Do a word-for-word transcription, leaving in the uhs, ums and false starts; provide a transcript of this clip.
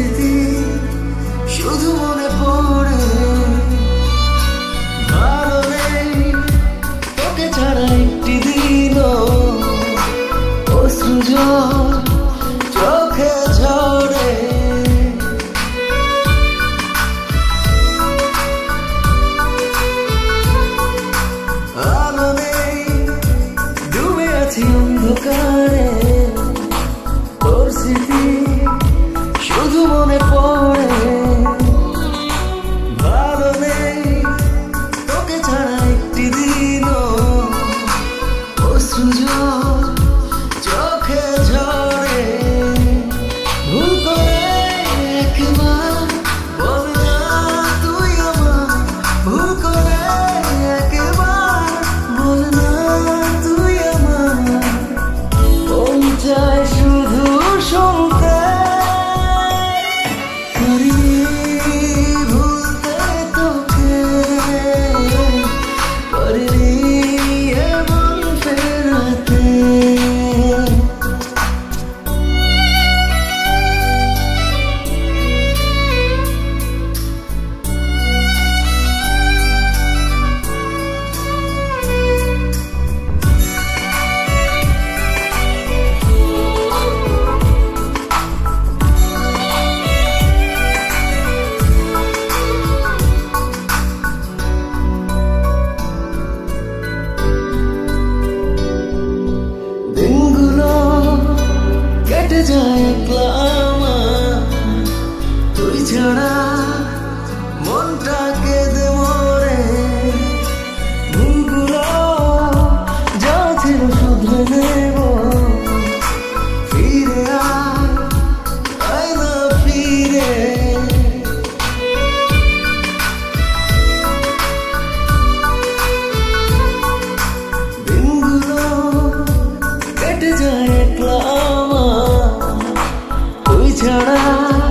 স্মৃতি শুধু মনে পড়ে। ভালো নেই তোকে ছাড়া একটি দিনও, অশ্রু জল চোখে ঝরে। আলো নেই ডুবে আছি অন্ধকারে, তোর স্মৃতি শুধু মনে পড়ে। ভালো নেই তোকে ছাড়া একটি দিনও, অশ্রু জল চোখে ঝরে। ভুল করে একবার বল না তুই আমার, ভুল করে একবার বল না তুই আমার। মন চায় শুধু শুনতে, পারিনি ভুলতে তোকে, পারিনি এমন ফেরাতে। দিনগুলো কেটে যায় একলা আমার, তুই ছাড়া মনটা কেঁদে মরে। ভুলগুলো যা ছিল শুধরে নেব, ফিরে আয় আয় না ফিরে। দিনগুলো কেটে যায় একলা আমার, তুই ছাড়া